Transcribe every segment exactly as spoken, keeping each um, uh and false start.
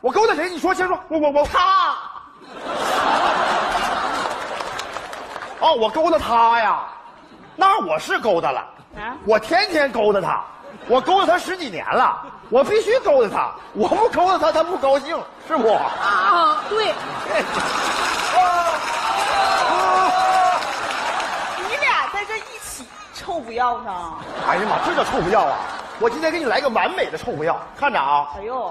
我勾搭谁？你说先说。我我我他。 哦，我勾搭他呀，那我是勾搭了。 啊， 我天天勾搭他，我勾搭他十几年了，我必须勾搭他。我不勾搭他，他不高兴，是不？ 啊，对。你俩在这一起臭不要呢？ 哎呀妈，这叫臭不要啊！我今天给你来个完美的臭不要，看着啊！ 哎呦，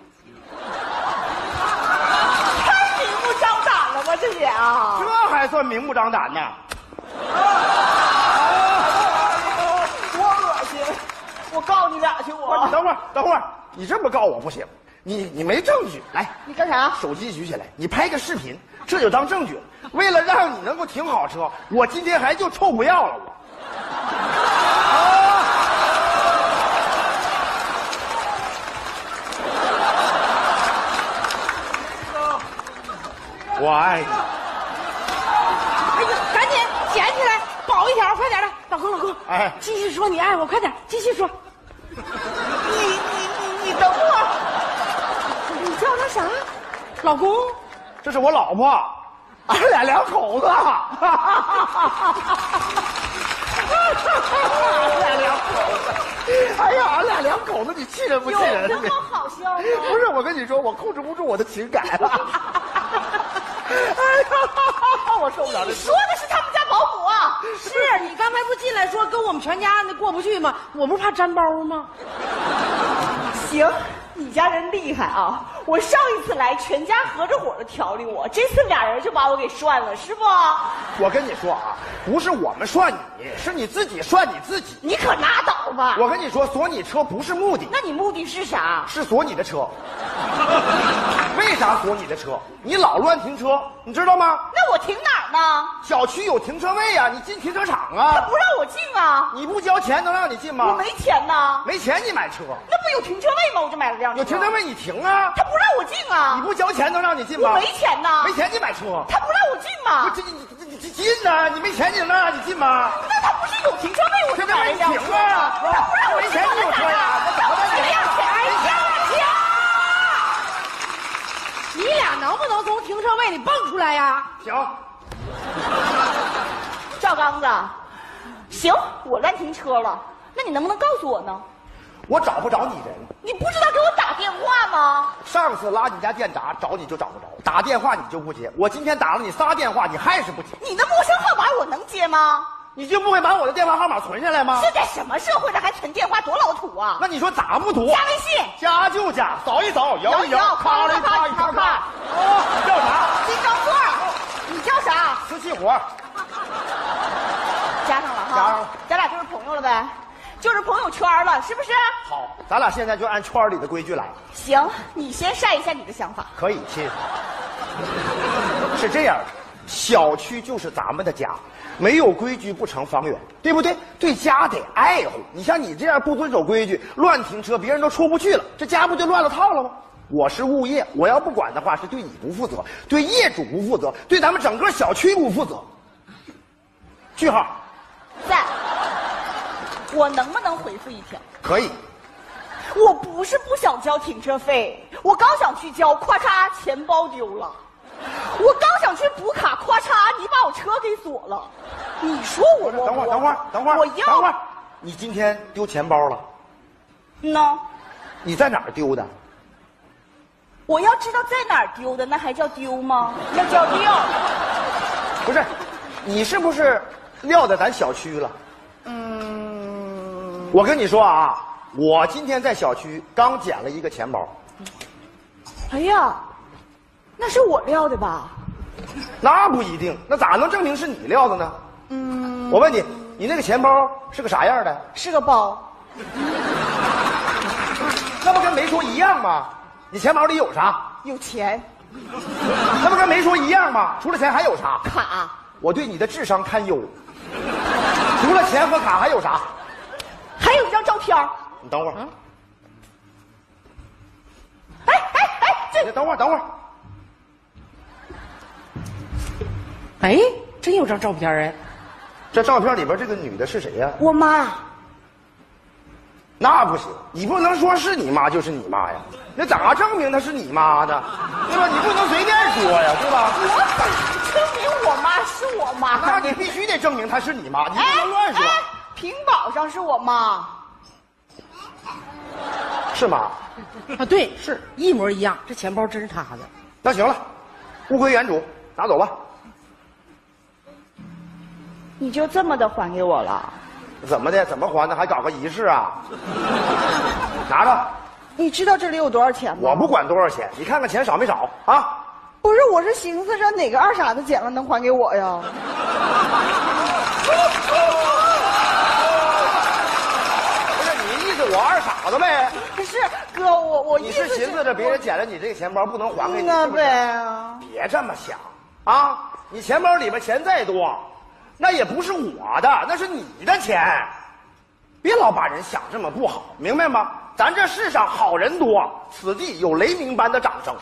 太明目张胆了吧，这也啊！ 这还算明目张胆呢？ 多恶心！我告你俩去！我你等会儿，等会儿，你这么告我不行，你你没证据，来， 你干啥？ 手机举起来，你拍个视频，这就当证据了。为了让你能够停好车，我今天还就臭不要了我。我爱你。 哎呀，赶紧捡起来，保一条，快点的，老公老公， 哎， 继续说你爱我，快点，继续说。 你你你你等会儿， 你叫他啥？老公？ 这是我老婆，俺俩两口子。俺俩两口子，哎呀，俺俩两口子，你气人不气人？ 有这么好笑吗？ 不是，我跟你说，我控制不住我的情感了。哎呀，我受不了这。 你说的是他们家保姆啊？ 是你刚才不进来说跟我们全家那过不去吗？我不是怕粘包吗？ 行，你家人厉害啊！我上一次来，全家合着伙的调理我，这次俩人就把我给涮了，是不？ 我跟你说啊，不是我们涮你，是你自己涮你自己。 你可拉倒吧！ 我跟你说，锁你车不是目的， 那你目的是啥？ 是锁你的车。为啥锁你的车？你老乱停车，你知道吗？ 那我停哪儿呢？ 小区有停车位啊，你进停车场他啊。 不让我进啊！ 你不交钱能让你进吗？ 我没钱呢。 没钱你买车？ 那不有停车位吗？我就买了辆车。 有停车位你停啊。 他不让我进啊！ 你不交钱能让你进吗？ 我没钱呢。 没钱你买车？ 他不让我进吗？ 不，这你你你进呐！你没钱你能让你进吗？ 那他不是有停车位我就买了辆车吗？他不让我没钱你有车呀？ 让我这辆钱停！ 你俩能不能从停车位里蹦出来呀？ 行。 赵刚子，行，我乱停车了，那你能不能告诉我呢？ 我找不着你人。 你不知道给我打电话吗？ 上次拉你家电闸找你就找不着，打电话你就不接。我今天打了你仨电话，你还是不接。 你的陌生号码我能接吗？ 你就不会把我的电话号码存下来吗？ 这在什么社会上还存电话，多老土啊！ 那你说咋不读？ 加微信， 加就加，扫一扫，摇一摇，咔啦咔一咔咔。哦，叫啥？ 金刚座。你叫啥？ 瓷器活。 加上了哈。 加上了。 咱俩就是朋友了呗，就是朋友圈了，是不是？ 好，咱俩现在就按圈里的规矩来。 行，你先晒一下你的想法。 可以，亲。是这样的，小区就是咱们的家。没有规矩不成方圆，对不对？对家得爱护。你像你这样不遵守规矩，乱停车，别人都出不去了，这家不就乱了套了吗？我是物业，我要不管的话，是对你不负责，对业主不负责，对咱们整个小区不负责。句号。 在。我能不能回复一条？ 可以。 我不是不想交停车费，我刚想去交，咔嚓，钱包丢了。我刚想去补卡，咔嚓，你把我车给锁了。你说我等会儿，等会儿，等会儿， 我要等会儿，你今天丢钱包了？ 喏， 你在哪儿丢的？ 我要知道在哪儿丢的，那还叫丢吗？那叫撂。 不是，你是不是撂在咱小区了？嗯，我跟你说啊，我今天在小区刚捡了一个钱包。 哎呀，那是我撂的吧？ 那不一定，那咋能证明是你撂的呢？嗯，我问你，你那个钱包是个啥样的？ 是个包。 那不跟没说一样吗？你钱包里有啥？ 有钱。 那不跟没说一样吗？除了钱还有啥？ 卡。 我对你的智商堪忧。除了钱和卡还有啥？ 还有一张照片。 你等会儿。 嗯。哎哎哎，这你等会儿，等会儿。 哎，真有张照片哎！ 这照片里边这个女的是谁呀？ 我妈。 那不行，你不能说是你妈就是你妈呀，那咋证明她是你妈呢？对吧？你不能随便说呀，对吧？ 我咋证明我妈是我妈？ 那你必须得证明她是你妈，你不能乱说。 哎哎屏保上是我妈， 是吗？ 啊，对，是一模一样。这钱包真是他的。 那行了，物归原主，拿走吧。 你就这么的还给我了？ 怎么的？怎么还的？还搞个仪式啊？拿着。 你知道这里有多少钱吗？ 我不管多少钱，你看看钱少没少啊？ 不是，我是寻思着哪个二傻子捡了能还给我呀？ 不是你意思我二傻子呗？ 不是哥，我我你是寻思着别人捡了你这个钱包不能还给你？ 那呗。 别这么想啊！你钱包里面钱再多，那也不是我的，那是你的钱。别老把人想这么不好，明白吗？咱这世上好人多，此地有雷鸣般的掌声。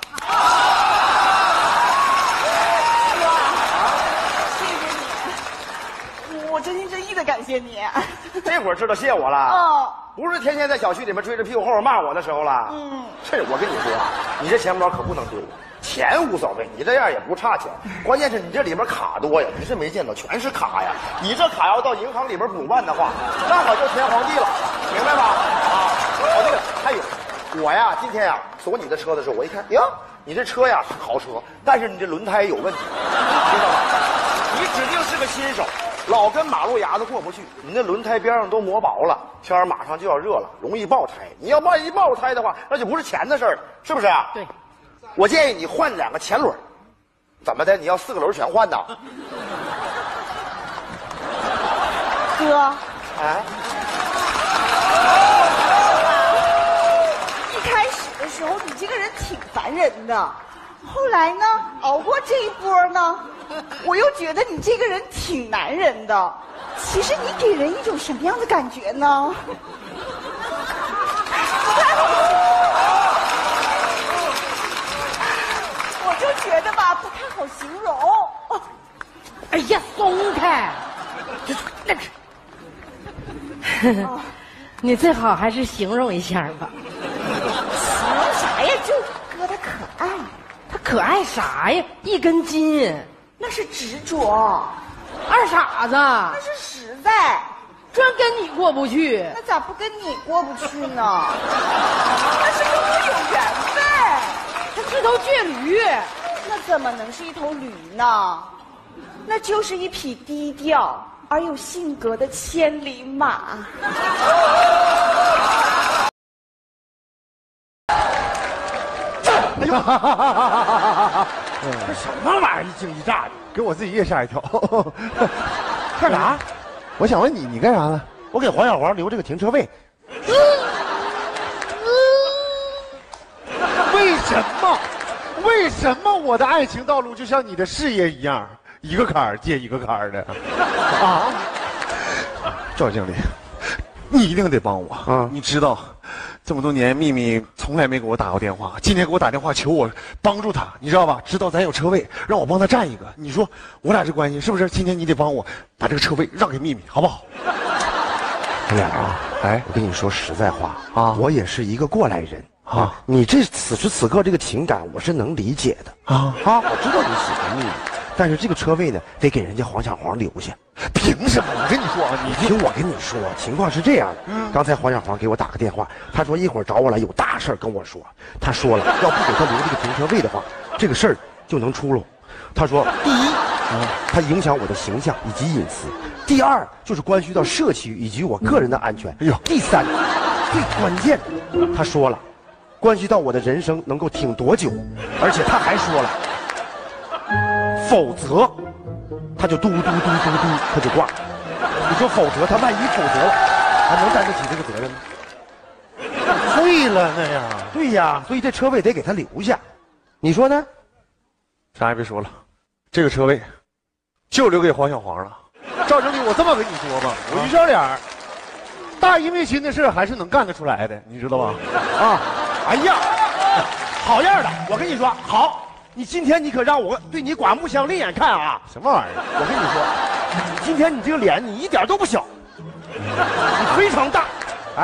谢谢你，我真心真意的感谢你。 这会儿知道谢我了？ 哦， 不是天天在小区里面追着屁股后边骂我的时候了。 嗯， 这我跟你说，你这钱包可不能丢。钱无所谓，你这样也不差钱，关键是你这里边卡多呀，你是没见到，全是卡呀。你这卡要到银行里边补办的话，那可就天荒地老了，明白吧？啊，哦，对了，还有，我呀，今天呀锁你的车的时候，我一看，哟，你这车呀是豪车，但是你这轮胎有问题，知道吧？你指定是个新手，老跟马路牙子过不去，你那轮胎边上都磨薄了，天儿马上就要热了，容易爆胎。你要万一爆胎的话，那就不是钱的事儿了，是不是啊？ 对。 我建议你换两个前轮，怎么的？你要四个轮全换呢？ 哥， 哎， 一开始的时候你这个人挺烦人的，后来呢，熬过这一波呢，我又觉得你这个人挺男人的。其实你给人一种什么样的感觉呢？我就觉得吧，不太好形容。 哎呀，松开！那个，你最好还是形容一下吧。 形容啥呀？就哥他可爱， 他可爱啥呀？一根筋， 那是执着， 二傻子， 那是实在， 专跟你过不去。 那咋不跟你过不去呢？那是跟我有缘分。 他是头倔驴， 那怎么能是一头驴呢？那就是一匹低调而有性格的千里马。 哎呦，这什么玩意儿，一惊一乍的，给我自己也吓一跳。干啥？我想问你，你干啥呢？我给黄小黄留这个停车位。为什么？为什么我的爱情道路就像你的事业一样，一个坎儿接一个坎儿的？啊，赵经理，你一定得帮我啊！你知道，这么多年秘密从来没给我打过电话，今天给我打电话求我帮助他，你知道吧？知道咱有车位，让我帮他占一个。你说我俩这关系是不是？今天你得帮我把这个车位让给秘密，好不好？ 他俩啊，哎，我跟你说实在话啊，我也是一个过来人。啊，你这此时此刻这个情感我是能理解的啊啊！我知道你喜欢秘密，但是这个车位呢，得给人家黄小黄留下。 凭什么？我跟你说啊， 你听我跟你说，情况是这样的。嗯，刚才黄小黄给我打个电话，他说一会儿找我来，有大事跟我说。他说了，要不给他留这个停车位的话，这个事儿就能出喽。他说，第一，啊，它影响我的形象以及隐私；第二，就是关系到社区以及我个人的安全。哎呦，第三，最关键的，他说了。关系到我的人生能够挺多久，而且他还说了，否则他就嘟嘟嘟嘟嘟，他就挂。你说否则他万一否则了，还能担得起这个责任吗？ 废了那呀！ 对呀，所以这车位得给他留下，你说呢？ 啥也别说了，这个车位就留给黄小黄了。赵经理，我这么跟你说吧，我于小脸儿大义灭亲的事还是能干得出来的，你知道吧？ 啊！哎呀，好样的！我跟你说，好，你今天你可让我对你刮目相另眼看啊！ 什么玩意儿？ 我跟你说，今天你这个脸你一点都不小，你非常大， 哎，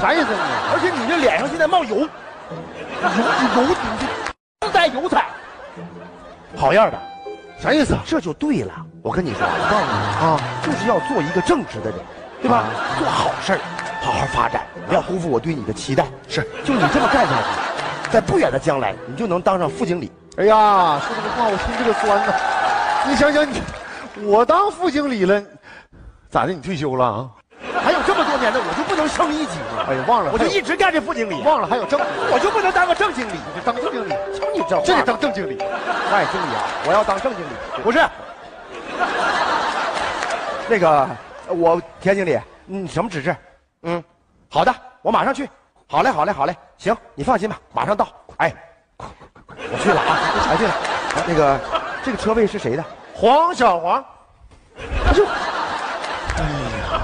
啥意思你？ 而且你这脸上现在冒油，油油你这自带油彩，好样的， 啥意思？ 这就对了。我跟你说，我告诉你啊，就是要做一个正直的人，对吧？做好事儿，好好发展，不要辜负我对你的期待。 是， 就你这么干下去，在不远的将来，你就能当上副经理。 哎呀，说这个话我心这个酸呐！你想想你，我当副经理了，咋的？你退休了啊？ 还有这么多年的，我就不能升一级吗？ 哎呀，忘了， 我就一直干这副经理。 忘了还有正， 我就不能当个正经理？ 你当正经理， 瞧你这话， 这得当正经理。 哎，经理啊，我要当正经理。不是，那个我田经理，你什么指示？嗯，好的，我马上去。好嘞，好嘞，好嘞，行，你放心吧，马上到。哎，快快快快，我去了啊！哎，对了，那个这个车位是谁的？ 黄小黄。 他就， 哎呀，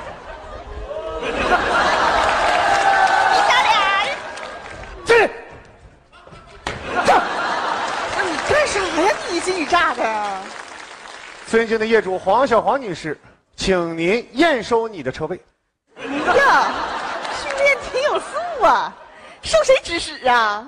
你小脸， 这这， 那你干啥呀？你一惊一乍的。 尊敬的业主黄小黄女士，请您验收你的车位。 哎呀，训练挺有素啊，受谁指使啊？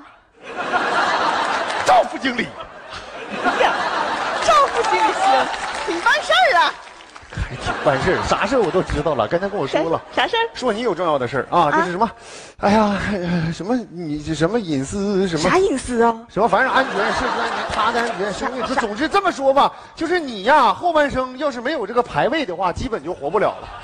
赵副经理。 哎呀，赵副经理行，挺办事儿啊。 还挺办事儿，啥事儿我都知道了。刚才跟我说了， 啥事儿？ 说你有重要的事儿啊，这是什么？哎呀，什么你这什么隐私什么？ 啥隐私啊？ 什么反正安全、社区安全、他的安全、生命。总之这么说吧，就是你呀，后半生要是没有这个排位的话，基本就活不了了。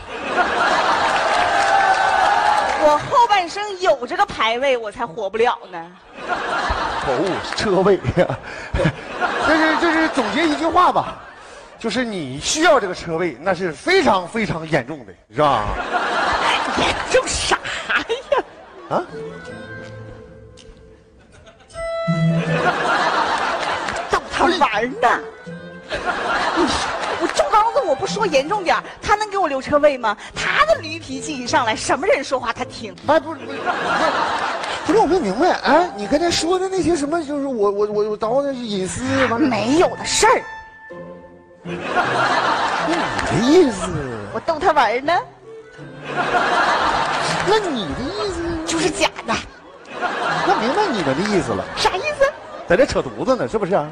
我后半生有这个排位，我才活不了呢。 哦，车位呀，这是这是总结一句话吧。就是你需要这个车位，那是非常非常严重的，是吧？ 严重啥呀？ 啊？ 逗他玩呢？你说我周刚子，我不说严重点，他能给我留车位吗？他的驴脾气一上来，什么人说话他听。 哎，不是不是不是，我没明白。哎，你刚才说的那些什么，就是我我我我叨的是隐私，完了没有的事儿。 你的意思？ 我逗他玩呢。 那你的意思就是假的。 那明白你们的意思了。 啥意思？ 在这扯犊子呢，是不是啊？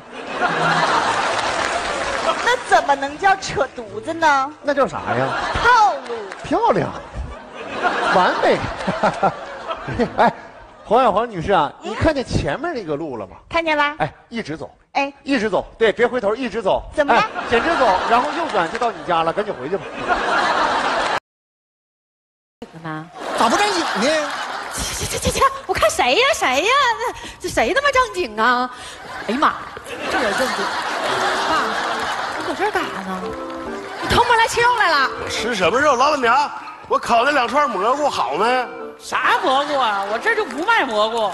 那怎么能叫扯犊子呢？ 那叫啥呀？ 套路。 漂亮，完美。哎，黄小黄女士啊，你看见前面那个路了吗？ 看见啦？ 哎，一直走。 哎， 一直走，对，别回头，一直走。 怎么了？ 哎，简直走，然后右转就到你家了，赶紧回去吧。 呢？ 咋不正经呢？ 切切切切！我看谁呀谁呀？这谁他妈正经啊？哎呀妈，这人正经。爸，你搁这儿干啥呢？你偷摸来吃肉来了？ 吃什么肉？老板娘，我烤那两串蘑菇好没？ 啥蘑菇啊？我这就不卖蘑菇。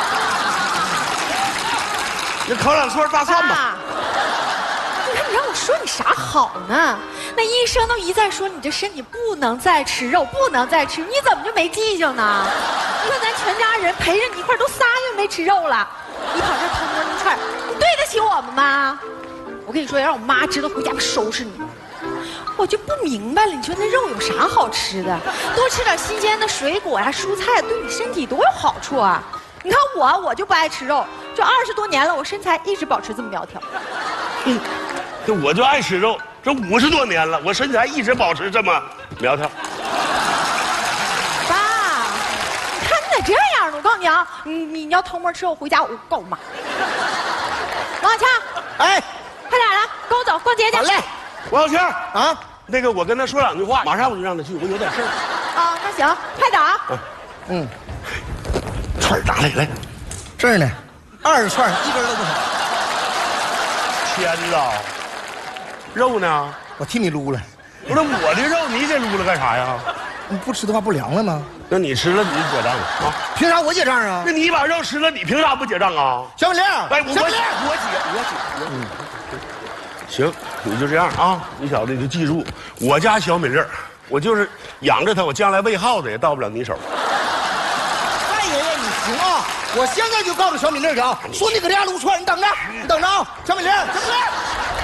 你烤两串大蒜吧。 爸，你看你让我说你啥好呢？那医生都一再说你这身体不能再吃肉，不能再吃，你怎么就没记性呢？你看咱全家人陪着你一块都仨月没吃肉了，你跑这偷摸一串，你对得起我们吗？我跟你说，要让我妈知道，回家收拾你。我就不明白了，你说那肉有啥好吃的？多吃点新鲜的水果呀、蔬菜，对你身体多有好处啊！你看我，我就不爱吃肉，这二十多年了，我身材一直保持这么苗条。 嗯，这我就爱吃肉，这五十多年了，我身材一直保持这么苗条。 爸，你看你咋这样呢？我告诉你啊，你你你要偷摸吃肉，回家我告我妈。王小强， 哎， 快点来，跟我走逛街去。 好嘞，王小强啊，那个我跟他说两句话，马上我就让他去，我有点事儿。 啊，那行，快点啊。 嗯，串拿来来， 这儿呢，二十串，一根都不少。 天哪，肉呢？ 我替你撸了， 不是我的肉，你给撸了干啥呀？ 你不吃的话不凉了吗？ 那你吃了你结账啊？ 凭啥我结账啊？ 那你把肉吃了，你凭啥不结账啊？ 小美玲， 哎，我我小美玲， 我结我结。嗯，行，你就这样啊，你小子你就记住，我家小美玲，我就是养着她，我将来喂耗子也到不了你手。 大爷爷你行啊！我现在就告诉小美玲去啊，说你搁这家撸串，你等着，你等着啊，小美玲，小美玲。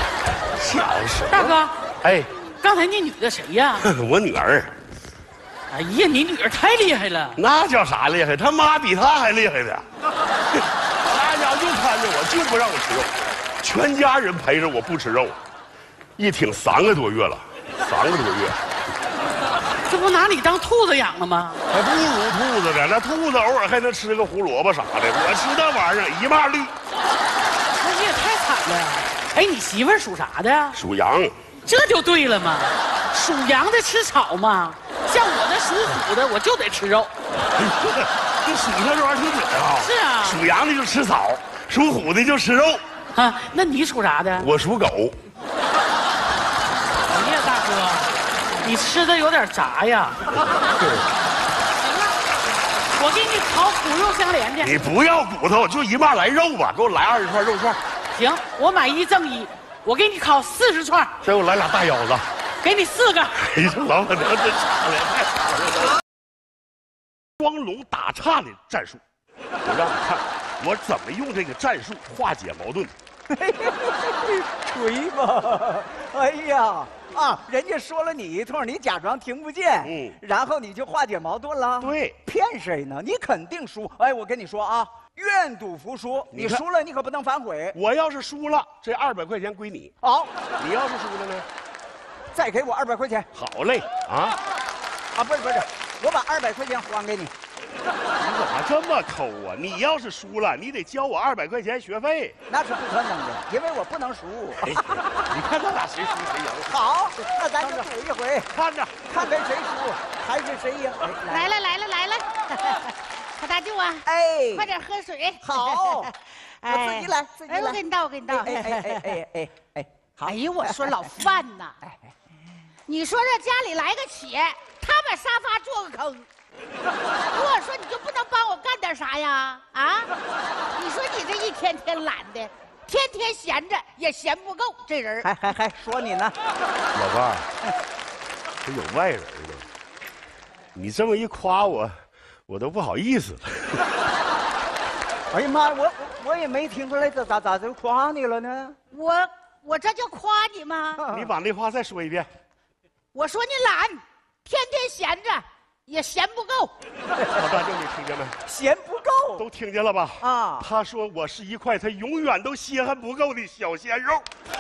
小事。 大哥， 哎， 刚才那女的谁呀？ 我女儿。 哎呀，你女儿太厉害了。 那叫啥厉害？他妈比他还厉害呢。大家就看着我，就不让我吃肉，全家人陪着我不吃肉，一挺三个多月了，三个多月。 这不拿你当兔子养了吗？ 还不如兔子呢，那兔子偶尔还能吃个胡萝卜啥的，我吃那玩意儿一骂绿。 那你也太惨了。哎，你媳妇儿属啥的呀？ 属羊。 这就对了嘛，属羊的吃草嘛，像我这属虎的，我就得吃肉。 这属相这玩意儿挺准啊。 是啊， 属羊的就吃草，属虎的就吃肉。 啊，那你属啥的？ 我属狗。 哎呀，大哥，你吃的有点杂呀。行了，我给你烤骨肉相连的。 你不要骨头，就一骂来肉吧，给我来二十串肉串。 行，我买一赠一。我给你烤四十串， 再给我来俩大腰子， 给你四个。 哎呀，这老板娘真傻了，太傻了！双龙打岔的战术，我让你看我怎么用这个战术化解矛盾。 锤吧！哎呀啊！人家说了你一通，你假装听不见，嗯，然后你就化解矛盾了。 对， 骗谁呢？你肯定输。哎，我跟你说啊。愿赌服输，你输了你可不能反悔。 我要是输了，这二百块钱归你。 好， 你要是输了呢， 再给我二百块钱。 好嘞，啊， 啊，不是不是，我把二百块钱还给你。 你怎么这么抠啊？你要是输了，你得交我二百块钱学费。 那是不可能的，因为我不能输。 哎，你看咱俩谁输谁赢？ 好，那咱就赌一回， 看着看看谁输还是谁赢。 来了来了来了。小大舅啊， 哎， 快点喝水。 好，我自己来，自己来。 哎，我给你倒，我给你倒。 哎哎哎哎哎哎，好。 哎呦，我说老范呐，你说这家里来个企，他把沙发做个坑，如果说你就不能帮我干点啥呀？啊，你说你这一天天懒的，天天闲着也闲不够，这人还还还说你呢， 老伴儿，这有外人呢，你这么一夸我。我都不好意思了。 哎呀妈，我我也没听出来，这咋咋就夸你了呢？ 我我这就夸你吗？ 你把那话再说一遍。 我说你懒，天天闲着也闲不够。 老大舅，你听见没？ 闲不够， 都听见了吧？ 啊！ 他说我是一块他永远都稀罕不够的小鲜肉。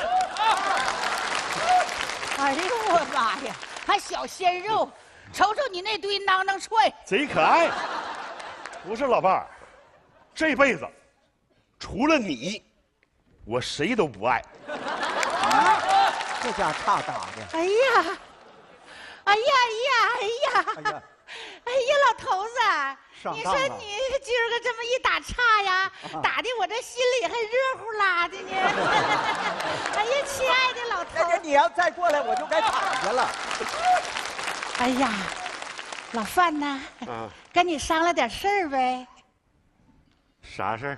哎呦我妈呀，还小鲜肉！瞅瞅你那堆囊囊踹， 贼可爱。不是老伴儿，这辈子除了你，我谁都不爱。 啊，这家差打的。 哎呀，哎呀哎呀哎呀！哎呀，哎呀，老头子，你说你今儿个这么一打岔呀，打的我这心里还热乎啦的呢。哎呀，亲爱的老头子， 你要再过来，我就该打去了。 哎呀，老范呐，啊，跟你商量点事儿呗。 啥事儿？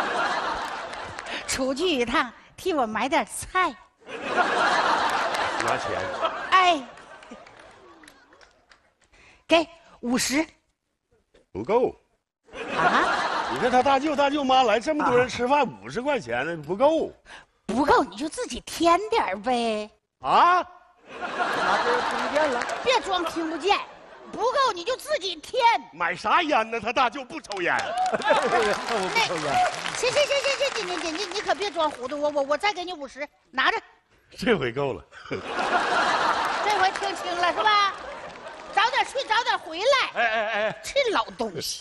出去一趟，替我买点菜。 拿钱。 哎，给五十。 不够。啊？你看他大舅大舅妈来这么多人吃饭，五十块钱呢不够。 不够你就自己添点呗。 啊？ 拿这听不见了， 别装听不见，不够你就自己添。 买啥烟呢？他大舅不抽烟。 我不抽烟。 行行行行行，你你你你可别装糊涂，我我我再给你五十，拿着。 这回够了。 这回听清了是吧？早点睡，早点回来。 哎哎哎， 这老东西。